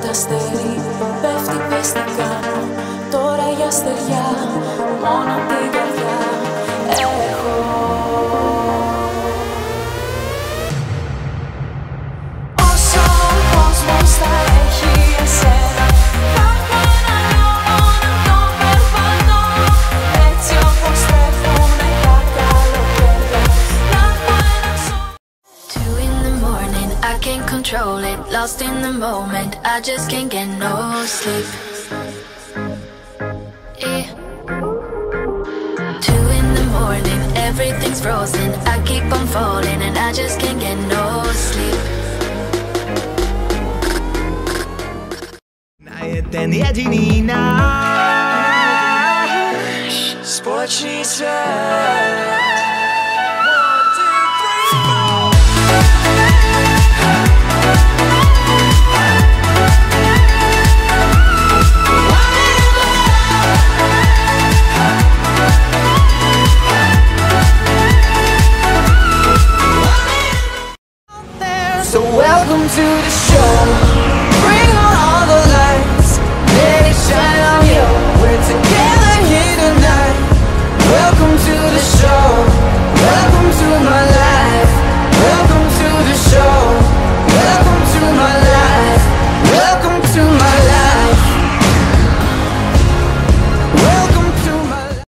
κι αστέρι πέφτει, πες τι κάνω. Τώρα για αστεριά μόνο την καρδιά έχω. Όσο ο κόσμος θα έχει εσένα, θα έχω ένα λιώμα να το περπατώ. Έτσι όπως τρέχουνε τα καλοκαίρια, να έχω ένα σώμα. 2 in the morning, I can't control it. Lost in the moment, I just can't get no sleep. 2 in the morning, everything's frozen. I keep on falling and I just can't get no sleep. 나의 예진이나 스포츠니스. So welcome to the show.